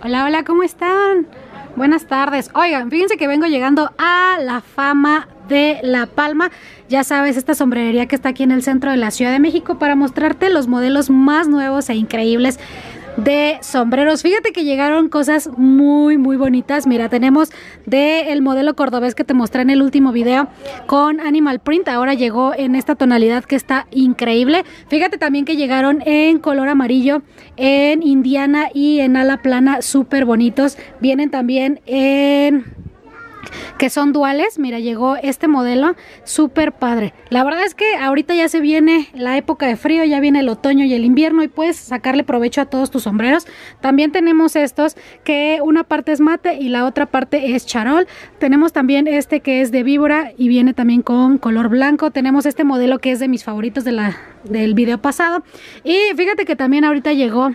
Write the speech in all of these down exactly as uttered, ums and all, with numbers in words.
Hola, hola, ¿cómo están? Buenas tardes. Oigan, fíjense que vengo llegando a La Fama de La Palma. Ya sabes, esta sombrerería que está aquí en el centro de la Ciudad de México para mostrarte los modelos más nuevos e increíbles de sombreros. Fíjate que llegaron cosas muy muy bonitas. Mira, tenemos del modelo cordobés que te mostré en el último video con animal print. Ahora llegó en esta tonalidad que está increíble. Fíjate también que llegaron en color amarillo, en indiana y en ala plana, súper bonitos. Vienen también en que son duales. Mira, llegó este modelo súper padre. La verdad es que ahorita ya se viene la época de frío, ya viene el otoño y el invierno y puedes sacarle provecho a todos tus sombreros. También tenemos estos que una parte es mate y la otra parte es charol. Tenemos también este que es de víbora y viene también con color blanco. Tenemos este modelo que es de mis favoritos de la, del video pasado. Y fíjate que también ahorita llegó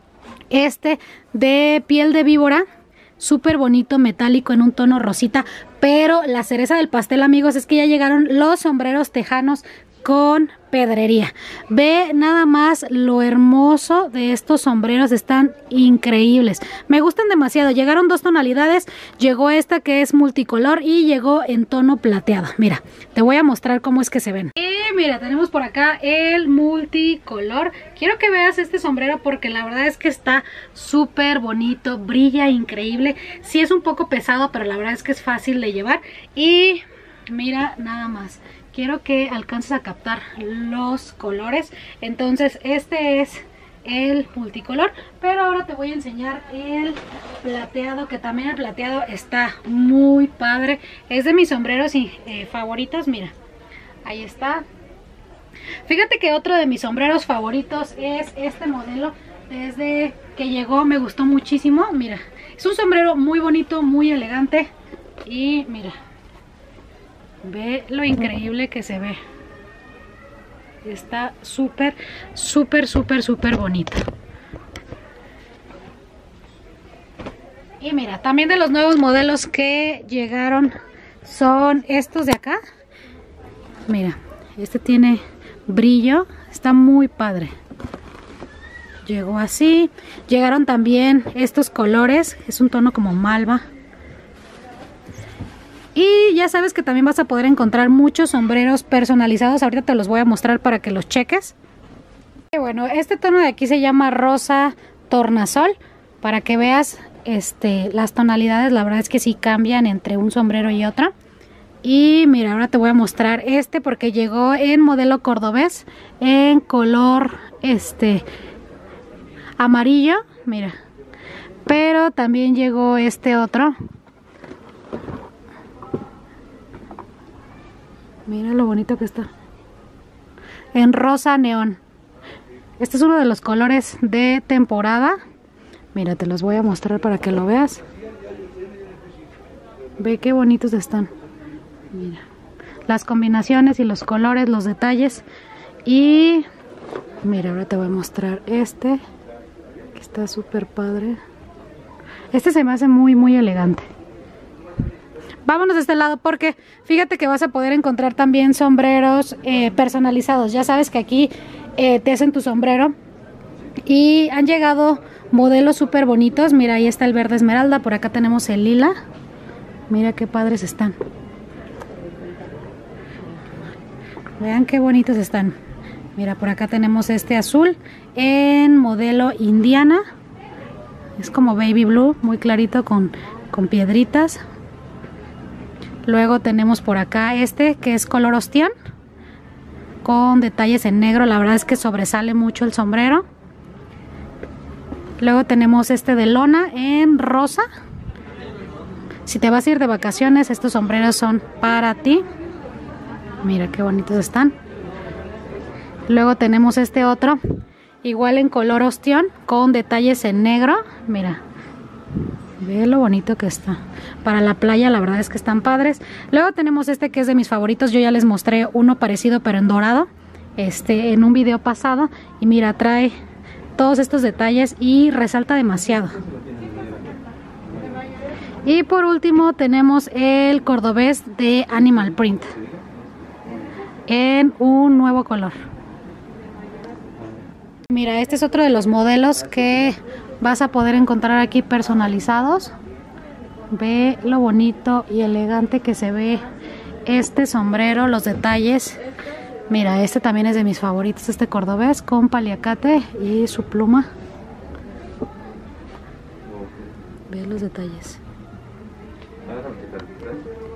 este de piel de víbora, súper bonito, metálico en un tono rosita. Pero la cereza del pastel, amigos, es que ya llegaron los sombreros tejanos con pedrería. Ve nada más lo hermoso de estos sombreros, están increíbles, me gustan demasiado. Llegaron dos tonalidades, llegó esta que es multicolor y llegó en tono plateado. Mira, te voy a mostrar cómo es que se ven. Y mira, tenemos por acá el multicolor. Quiero que veas este sombrero porque la verdad es que está súper bonito, brilla increíble. Sí es un poco pesado, pero la verdad es que es fácil de llevar. Y mira nada más, quiero que alcances a captar los colores. Entonces este es el multicolor, pero ahora te voy a enseñar el plateado, que también el plateado está muy padre. Es de mis sombreros y, eh, favoritos. Mira, ahí está. Fíjate que otro de mis sombreros favoritos es este modelo. Desde que llegó me gustó muchísimo. Mira, es un sombrero muy bonito, muy elegante. Y mira, ve lo increíble que se ve. Está súper, súper, súper, súper bonito. Y mira, también de los nuevos modelos que llegaron son estos de acá. Mira, este tiene brillo, está muy padre. Llegó así. Llegaron también estos colores, es un tono como malva. Y ya sabes que también vas a poder encontrar muchos sombreros personalizados. Ahorita te los voy a mostrar para que los cheques. Y bueno, este tono de aquí se llama rosa tornasol. Para que veas este, las tonalidades, la verdad es que sí cambian entre un sombrero y otro. Y mira, ahora te voy a mostrar este porque llegó en modelo cordobés, en color este amarillo. Mira, pero también llegó este otro. Mira lo bonito que está. En rosa neón. Este es uno de los colores de temporada. Mira, te los voy a mostrar para que lo veas. Ve qué bonitos están. Mira. Las combinaciones y los colores, los detalles. Y mira, ahora te voy a mostrar este. Que está súper padre. Este se me hace muy, muy elegante. Vámonos de este lado porque fíjate que vas a poder encontrar también sombreros eh, personalizados. Ya sabes que aquí eh, te hacen tu sombrero y han llegado modelos súper bonitos. Mira, ahí está el verde esmeralda, por acá tenemos el lila. Mira qué padres están. Vean qué bonitos están. Mira, por acá tenemos este azul en modelo indiana. Es como baby blue, muy clarito con, con piedritas. Luego tenemos por acá este que es color ostión con detalles en negro. La verdad es que sobresale mucho el sombrero. Luego tenemos este de lona en rosa. Si te vas a ir de vacaciones, estos sombreros son para ti. Mira qué bonitos están. Luego tenemos este otro igual en color ostión con detalles en negro. Mira, ve lo bonito que está. Para la playa la verdad es que están padres. Luego tenemos este que es de mis favoritos. Yo ya les mostré uno parecido pero en dorado este en un video pasado. Y mira, trae todos estos detalles y resalta demasiado. Y por último tenemos el cordobés de animal print en un nuevo color. Mira, este es otro de los modelos que vas a poder encontrar aquí personalizados. Ve lo bonito y elegante que se ve este sombrero, los detalles. Mira, este también es de mis favoritos, este cordobés con paliacate y su pluma. Ve los detalles.